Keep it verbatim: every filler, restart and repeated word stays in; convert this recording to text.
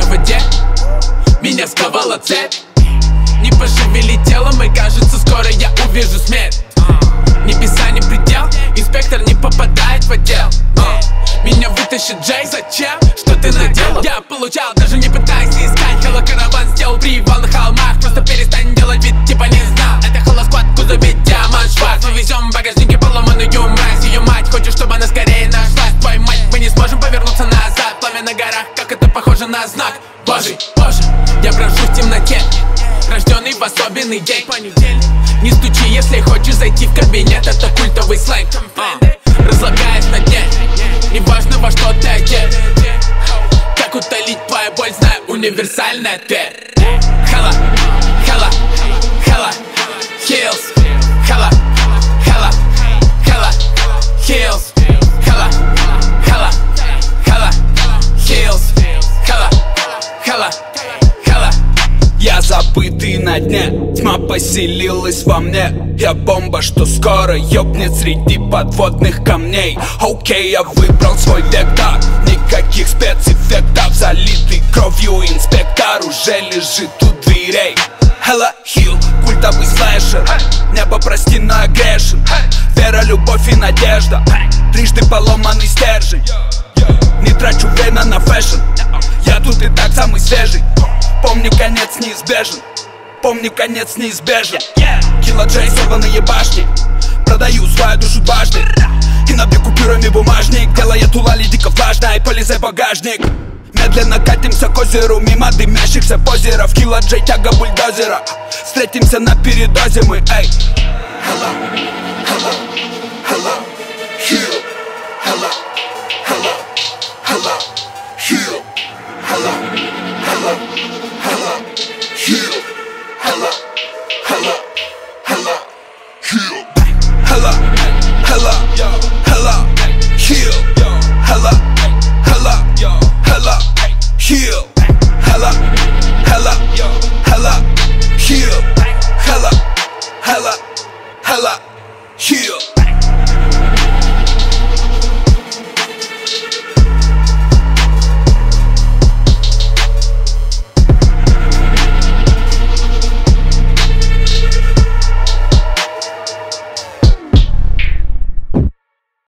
в воде, меня сковала цепь. Не пошевели телом, и кажется, скоро я увижу смерть. Небеса не предел, инспектор не попадает в отдел. Меня вытащит Джей, зачем? Что ты наделал? Я получал, даже не пытайся искать. Hello, караван сделал привал на холмах. Просто перестань делать вид, типа не знал. Это Hello Squad, кузове диамант шварц. Мы везем в багажнике поломанную мразь. Ее мать хочет, чтобы она скорее нашлась. Твою мать, мы не сможем повернуться назад. Пламя на горах, как это похоже на знак Божий, Боже, я брожу в темноте, рожденный в особенный день. Понедельник. Не стучи, если хочешь зайти в кабинет. Это культовый сленг. Разлагаясь на дне, неважно во что ты одет. Как утолить твою боль, знаю универсальный ответ. Hello, hello, hello, heals. Hello, hello, hello, heals. Hello, hello, hello, heals. Hello, hello, hello. Я забытый на дне, тьма поселилась во мне. Я бомба, что скоро ёбнет среди подводных камней. Окей, я выбрал свой вектор, никаких спецэффектов. Залитый кровью инспектор уже лежит у дверей. Hello, Hill, культовый слэшер. Небо, прости, но я грешен. Вера, любовь и надежда, трижды поломанный стержень. Не трачу время на фэшн, я тут и так самый свежий. Помни, конец неизбежен, помни, конец неизбежен. Килла Джей, сорванные башни, продаю свою душу дважды. И набью купюрами бумажник, делая тулали дико влажной. Полезай в багажник. Медленно катимся к озеру, мимо дымящихся позеров. Килла Джей, тяга бульдозера, встретимся на передозе мы, эй. Hello, hello, hello, heal. Hello, hello, hello, heal. Hello, hello, hello, heal. Hello, hello, hello, heal. Hello, hello, hello, heal. Hello, hello, hello, heal.